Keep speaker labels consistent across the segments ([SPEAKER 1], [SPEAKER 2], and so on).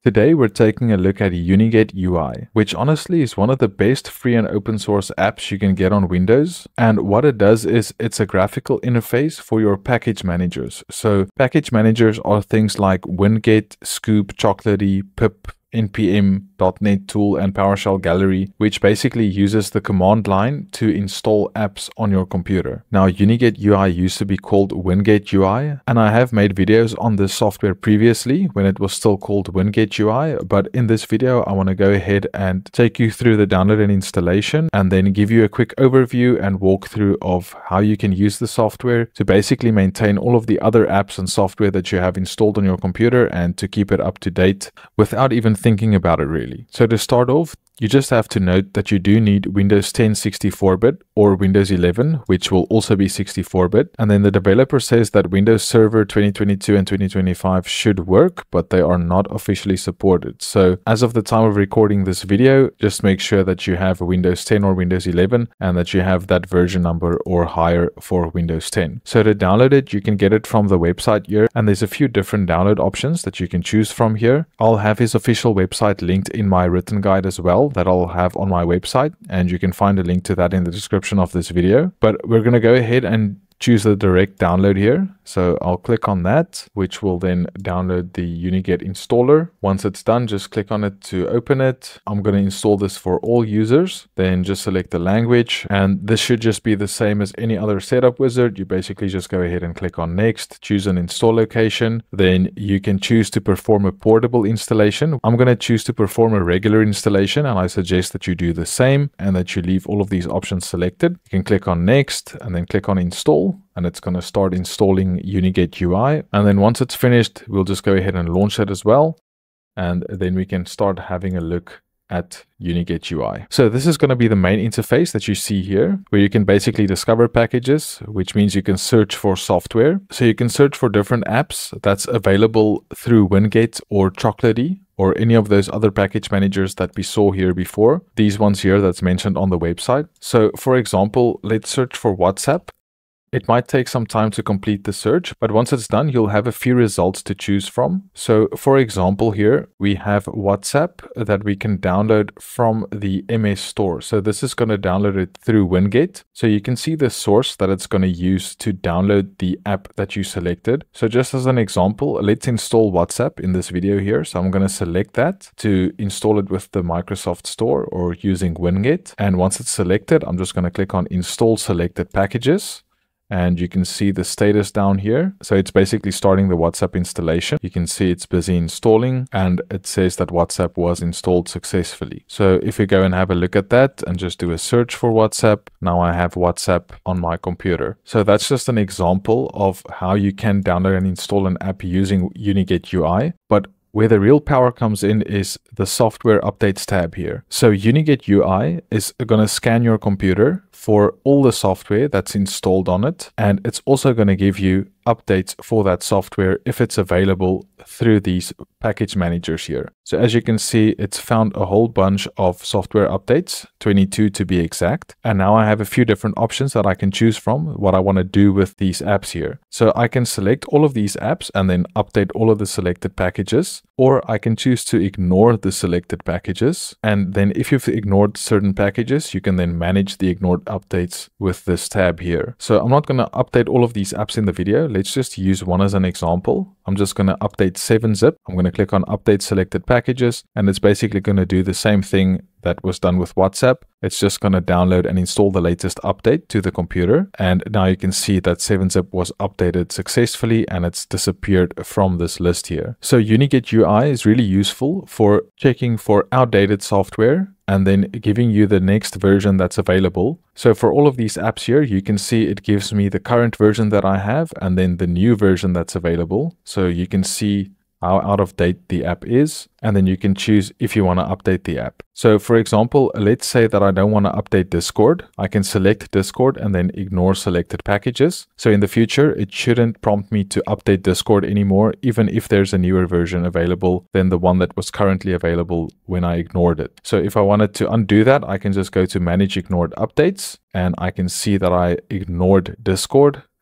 [SPEAKER 1] Today we're taking a look at UniGetUI, which honestly is one of the best free and open source apps you can get on Windows. And what it does is it's a graphical interface for your package managers. So package managers are things like Winget, Scoop, Chocolatey, Pip, npm, .NET Tool and PowerShell Gallery, which basically uses the command line to install apps on your computer. Now, UniGetUI used to be called WingetUI, and I have made videos on this software previously when it was still called WingetUI, but in this video, I want to go ahead and take you through the download and installation, and then give you a quick overview and walkthrough of how you can use the software to basically maintain all of the other apps and software that you have installed on your computer and to keep it up to date without even thinking about it really. So to start off, you just have to note that you do need Windows 10 64-bit or Windows 11, which will also be 64-bit. And then the developer says that Windows Server 2022 and 2025 should work, but they are not officially supported. So as of the time of recording this video, just make sure that you have Windows 10 or Windows 11 and that you have that version number or higher for Windows 10. So to download it, you can get it from the website here, and there's a few different download options that you can choose from here. I'll have his official website linked in my written guide as well, that I'll have on my website, and you can find a link to that in the description of this video. But we're going to go ahead and choose the direct download here. So I'll click on that, which will then download the UniGet installer. Once it's done, just click on it to open it. I'm going to install this for all users. Then just select the language, and this should just be the same as any other setup wizard. You basically just go ahead and click on next, choose an install location. Then you can choose to perform a portable installation. I'm going to choose to perform a regular installation, and I suggest that you do the same and that you leave all of these options selected. You can click on next and then click on install, and it's going to start installing UniGetUI. And then once it's finished, we'll just go ahead and launch it as well. And then we can start having a look at UniGetUI. So this is going to be the main interface that you see here, where you can basically discover packages, which means you can search for software. So you can search for different apps that's available through Winget or Chocolatey, or any of those other package managers that we saw here before. These ones here that's mentioned on the website. So for example, let's search for WhatsApp. It might take some time to complete the search, but once it's done, you'll have a few results to choose from. So for example, here we have WhatsApp that we can download from the MS Store. So this is going to download it through Winget. So you can see the source that it's going to use to download the app that you selected. So just as an example, let's install WhatsApp in this video here. So I'm going to select that to install it with the Microsoft Store or using Winget. And once it's selected, I'm just going to click on Install Selected Packages. And you can see the status down here. So it's basically starting the WhatsApp installation. You can see it's busy installing, and it says that WhatsApp was installed successfully. So if we go and have a look at that and just do a search for WhatsApp, now I have WhatsApp on my computer. So that's just an example of how you can download and install an app using UniGetUI. But where the real power comes in is the software updates tab here. So UniGetUI is going to scan your computer for all the software that's installed on it. And it's also going to give you updates for that software if it's available through these package managers here. So as you can see, it's found a whole bunch of software updates, 22 to be exact. And now I have a few different options that I can choose from what I want to do with these apps here. So I can select all of these apps and then update all of the selected packages, or I can choose to ignore the selected packages. And then if you've ignored certain packages, you can then manage the ignored updates with this tab here. So I'm not going to update all of these apps in the video. Let's just use one as an example. I'm just going to update 7-zip. I'm going to click on update selected packages, and it's basically going to do the same thing that was done with WhatsApp. It's just going to download and install the latest update to the computer. And now you can see that 7-zip was updated successfully and it's disappeared from this list here. So UniGetUI is really useful for checking for outdated software and then giving you the next version that's available. So for all of these apps here, you can see it gives me the current version that I have and then the new version that's available. So you can see how out of date the app is, and then you can choose if you want to update the app. So for example, let's say that I don't want to update Discord. I can select Discord and then ignore selected packages. So in the future, it shouldn't prompt me to update Discord anymore, even if there's a newer version available than the one that was currently available when I ignored it. So if I wanted to undo that, I can just go to Manage Ignored Updates, and I can see that I ignored Discord.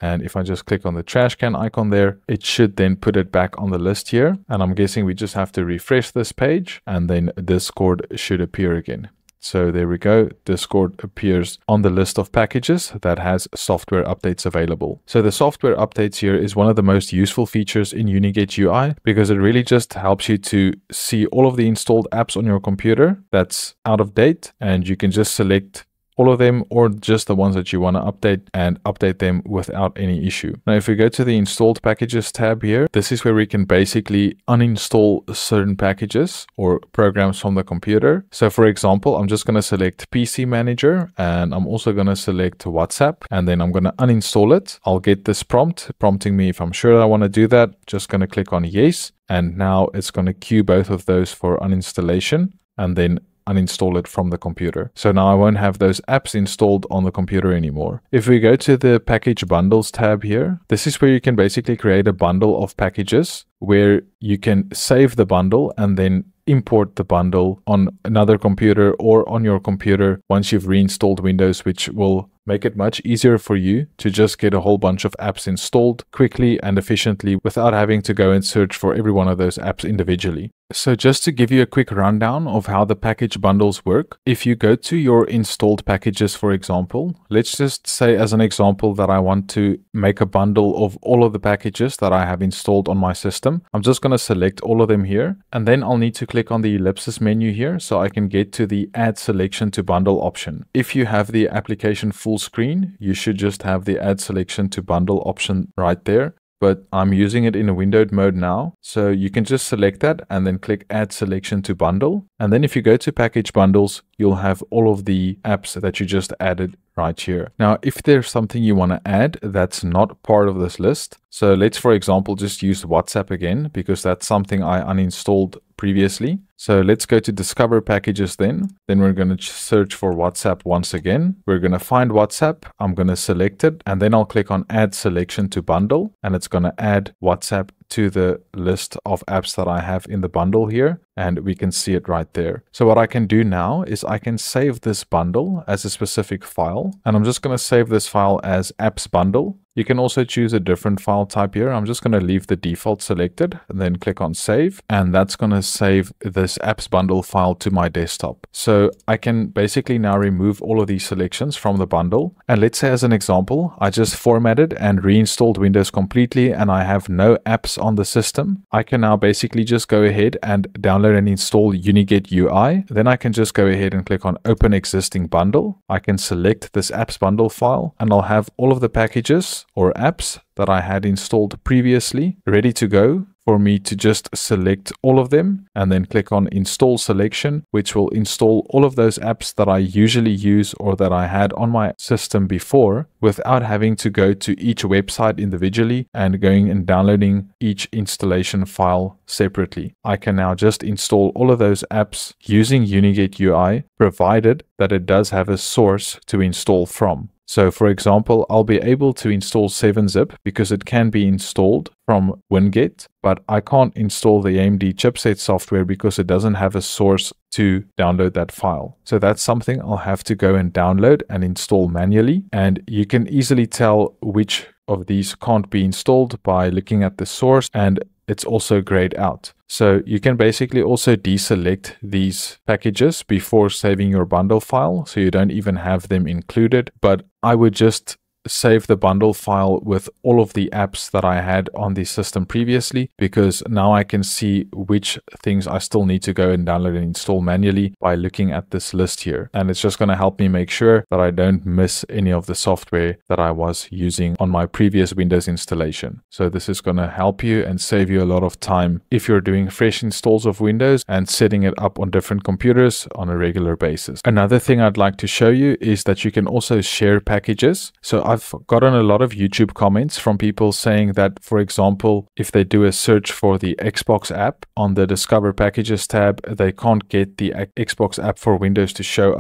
[SPEAKER 1] And if I just click on the trash can icon there, it should then put it back on the list here. And I'm guessing we just have to refresh this page and then Discord should appear again. So there we go. Discord appears on the list of packages that has software updates available. So the software updates here is one of the most useful features in UniGetUI because it really just helps you to see all of the installed apps on your computer that's out of date, and you can just select all of them or just the ones that you want to update and update them without any issue. Now, if we go to the installed packages tab here, this is where we can basically uninstall certain packages or programs from the computer. So for example, I'm just going to select PC Manager and I'm also going to select WhatsApp, and then I'm going to uninstall it. I'll get this prompt prompting me if I'm sure I want to do that. Just going to click on yes. And now it's going to queue both of those for uninstallation and then uninstall it from the computer. So now I won't have those apps installed on the computer anymore. If we go to the package bundles tab here, this is where you can basically create a bundle of packages where you can save the bundle and then import the bundle on another computer or on your computer once you've reinstalled Windows, which will make it much easier for you to just get a whole bunch of apps installed quickly and efficiently without having to go and search for every one of those apps individually. So just to give you a quick rundown of how the package bundles work, if you go to your installed packages, for example, let's just say as an example that I want to make a bundle of all of the packages that I have installed on my system. I'm just going to select all of them here, and then I'll need to click on the ellipsis menu here so I can get to the add selection to bundle option. If you have the application full screen, you should just have the add selection to bundle option right there. But I'm using it in a windowed mode now. So you can just select that and then click add selection to bundle. And then if you go to package bundles, you'll have all of the apps that you just added right here. Now, if there's something you want to add that's not part of this list, so let's, for example, just use WhatsApp again, because that's something I uninstalled previously. So let's go to discover packages then. Then we're going to search for WhatsApp once again. We're going to find WhatsApp. I'm going to select it, and then I'll click on add selection to bundle, and it's going to add WhatsApp to the list of apps that I have in the bundle here, and we can see it right there. So what I can do now is I can save this bundle as a specific file, and I'm just going to save this file as apps bundle. You can also choose a different file type here. I'm just going to leave the default selected and then click on save, and that's going to save this apps bundle file to my desktop. So I can basically now remove all of these selections from the bundle. And let's say as an example, I just formatted and reinstalled Windows completely and I have no apps on the system. I can now basically just go ahead and download and install UniGetUI. Then I can just go ahead and click on open existing bundle. I can select this apps bundle file and I'll have all of the packages or apps that I had installed previously ready to go for me to just select all of them and then click on install selection, which will install all of those apps that I usually use or that I had on my system before without having to go to each website individually and going and downloading each installation file separately. I can now just install all of those apps using UniGetUI, provided that it does have a source to install from. So for example, I'll be able to install 7-zip because it can be installed from Winget, but I can't install the AMD chipset software because it doesn't have a source to download that file. So that's something I'll have to go and download and install manually. And you can easily tell which of these can't be installed by looking at the source, and it's also grayed out. So you can basically also deselect these packages before saving your bundle file, so you don't even have them included. But I would just save the bundle file with all of the apps that I had on the system previously, because now I can see which things I still need to go and download and install manually by looking at this list here. And it's just going to help me make sure that I don't miss any of the software that I was using on my previous Windows installation. So this is going to help you and save you a lot of time if you're doing fresh installs of Windows and setting it up on different computers on a regular basis. Another thing I'd like to show you is that you can also share packages. So I've gotten a lot of YouTube comments from people saying that, for example, if they do a search for the Xbox app on the Discover Packages tab, they can't get the Xbox app for Windows to show up.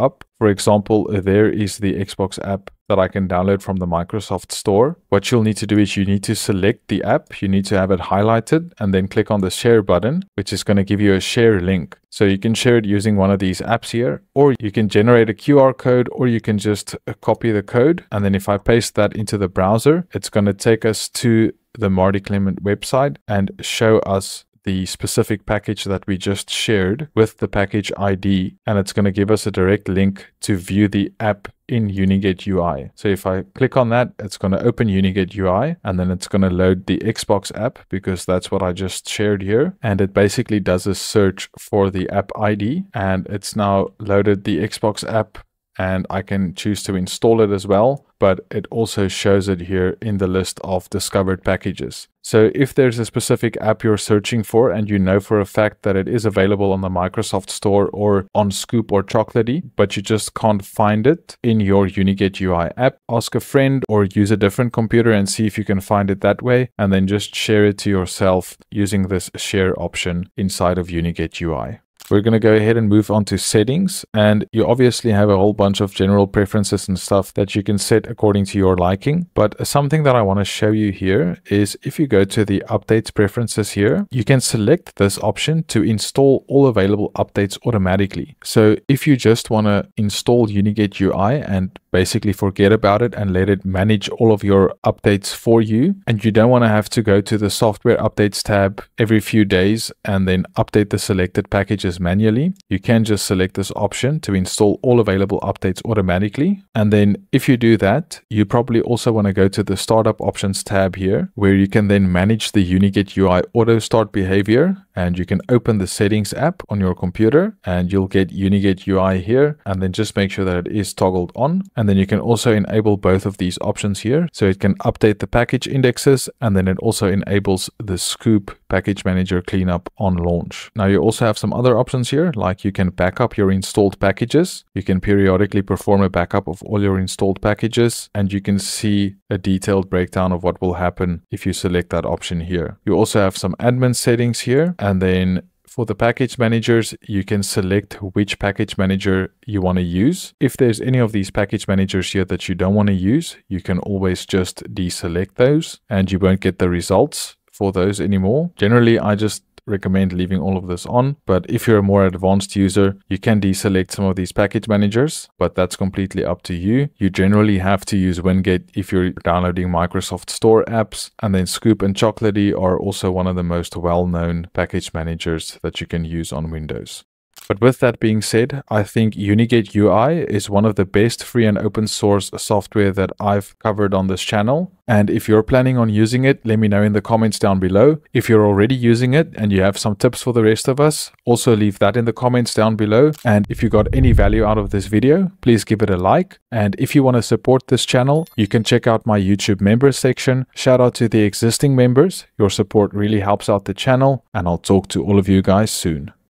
[SPEAKER 1] For example, there is the Xbox app that I can download from the Microsoft Store. What you'll need to do is you need to select the app, you need to have it highlighted, and then click on the share button, which is going to give you a share link. So you can share it using one of these apps here, or you can generate a QR code, or you can just copy the code. And then if I paste that into the browser, it's going to take us to the Marty Clement website and show us the specific package that we just shared with the package ID, and it's going to give us a direct link to view the app in UniGetUI. So if I click on that, it's going to open UniGetUI, and then it's going to load the Xbox app because that's what I just shared here. And it basically does a search for the app ID, and it's now loaded the Xbox app, and I can choose to install it as well, but it also shows it here in the list of discovered packages. So if there's a specific app you're searching for and you know for a fact that it is available on the Microsoft Store or on Scoop or Chocolatey, but you just can't find it in your UniGetUI app, ask a friend or use a different computer and see if you can find it that way, and then just share it to yourself using this share option inside of UniGetUI. We're going to go ahead and move on to settings, and you obviously have a whole bunch of general preferences and stuff that you can set according to your liking. But something that I want to show you here is if you go to the updates preferences here, you can select this option to install all available updates automatically. So if you just want to install UniGetUI and basically forget about it and let it manage all of your updates for you, and you don't want to have to go to the software updates tab every few days and then update the selected packages manually, you can just select this option to install all available updates automatically. And then if you do that, you probably also want to go to the startup options tab here, where you can then manage the UniGetUI auto start behavior, and you can open the settings app on your computer and you'll get UniGetUI here, and then just make sure that it is toggled on. And then you can also enable both of these options here. So it can update the package indexes, and then it also enables the Scoop package manager cleanup on launch. Now you also have some other options here, like you can back up your installed packages. You can periodically perform a backup of all your installed packages, and you can see a detailed breakdown of what will happen if you select that option here. You also have some admin settings here, and then for the package managers, you can select which package manager you want to use. If there's any of these package managers here that you don't want to use, you can always just deselect those and you won't get the results for those anymore. Generally, I just recommend leaving all of this on, but if you're a more advanced user, you can deselect some of these package managers, but that's completely up to you. You generally have to use Winget if you're downloading Microsoft Store apps, and then Scoop and Chocolatey are also one of the most well-known package managers that you can use on Windows. But with that being said, I think UniGetUI is one of the best free and open source software that I've covered on this channel. And if you're planning on using it, let me know in the comments down below. If you're already using it and you have some tips for the rest of us, also leave that in the comments down below. And if you got any value out of this video, please give it a like. And if you want to support this channel, you can check out my YouTube members section. Shout out to the existing members. Your support really helps out the channel, and I'll talk to all of you guys soon.